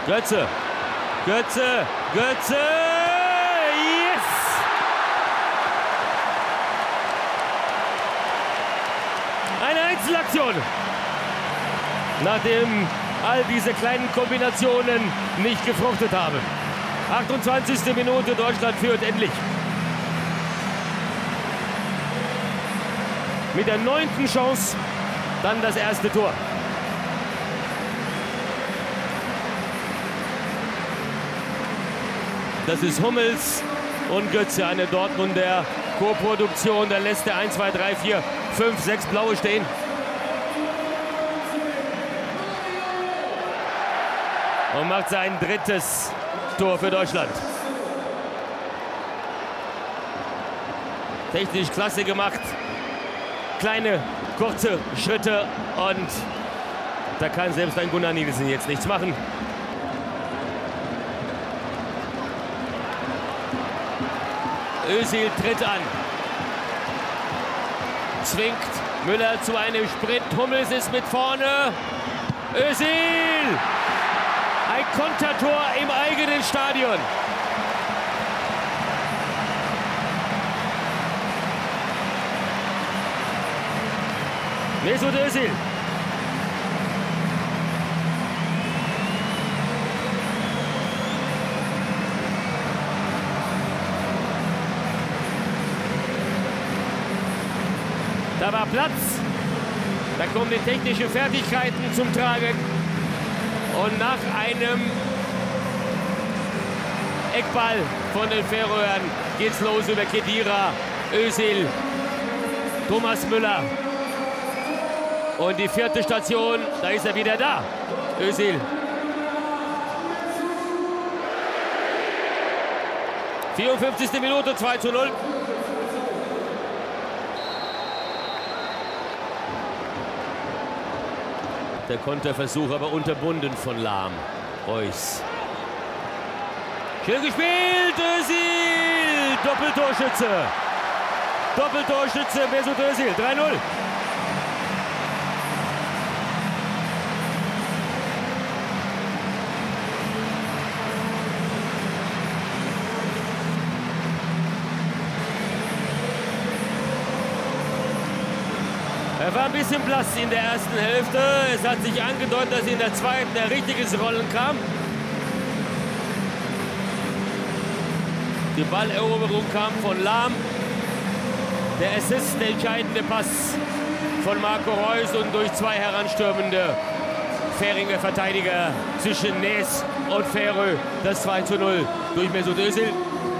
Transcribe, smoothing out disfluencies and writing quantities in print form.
Götze. Götze. Götze. Yes! Eine Einzelaktion. Nachdem all diese kleinen Kombinationen nicht gefruchtet haben. 28. Minute, Deutschland führt endlich. Mit der 9. Chance dann das erste Tor. Das ist Hummels und Götze, eine Dortmunder Co-Produktion. Da lässt der 1, 2, 3, 4, 5, 6 Blaue stehen. Und macht sein drittes Tor für Deutschland. Technisch klasse gemacht. Kleine, kurze Schritte und da kann selbst ein Gunnar Nielsen jetzt nichts machen. Özil tritt an. Zwingt Müller zu einem Sprint. Hummels ist mit vorne. Özil! Ein Kontertor im eigenen Stadion. Mesut Özil. Da war Platz. Da kommen die technischen Fertigkeiten zum Tragen. Und nach einem Eckball von den Färöern geht's los über Khedira, Özil, Thomas Müller. Und die 4. Station, da ist er wieder da, Özil. 54. Minute, 2:0. Der Konterversuch aber unterbunden von Lahm. Reus. Schön gespielt, Özil! Doppeltorschütze. Doppeltorschütze, Mesut Özil, 3:0. Er war ein bisschen blass in der ersten Hälfte. Es hat sich angedeutet, dass in der zweiten ein richtiges Rollen kam. Die Balleroberung kam von Lahm. Der Assist, der entscheidende Pass von Marco Reus und durch 2 heranstürmende Färinger Verteidiger zwischen Nes und Ferö. Das 2:0 durch Mesut Özil.